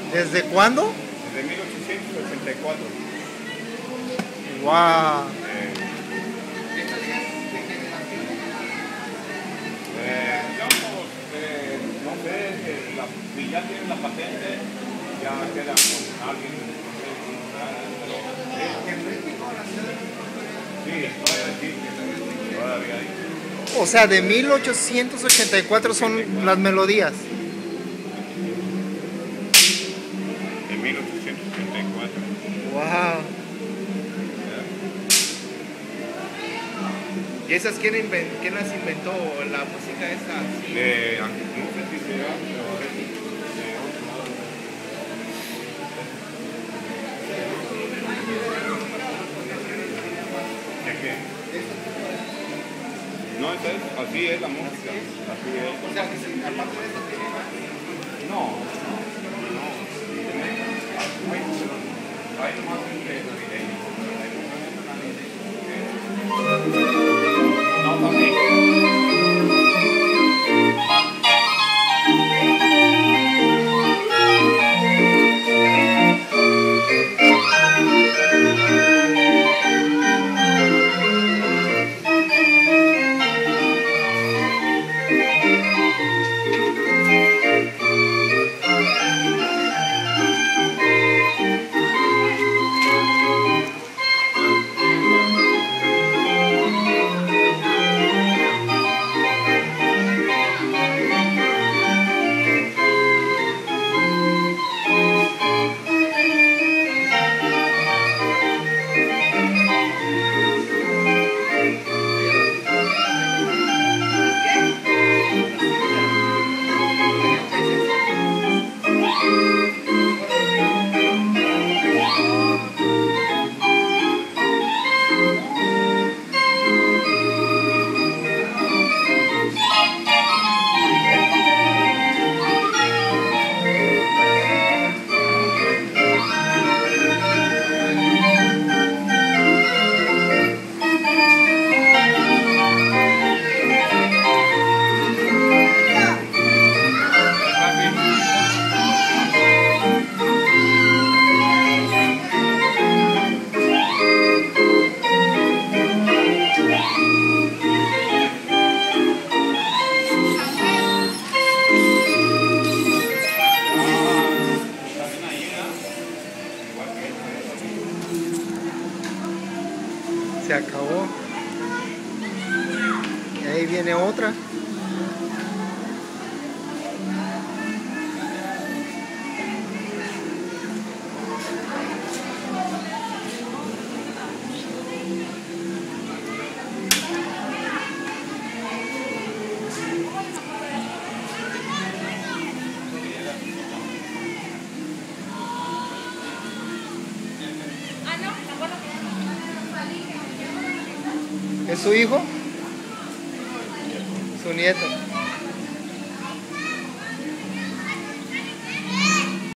¿Desde cuándo? Desde 1884. Wow. No sé, si ya tienen la patente, ya quedan con alguien, no sé, sí, todavía hay. O sea, de 1884 son las melodías. De 1884. Wow. ¿Y esas quién las inventó? ¿La música esa? Sí. No sé si será, pero es de otro lado. ¿De qué? No, así es la música. Así es. O sea, que aparte de eso tiene más. No. Hay nomás un navideño. No, también. Se acabó. Y ahí viene otra. ¿Es su hijo? Su nieto.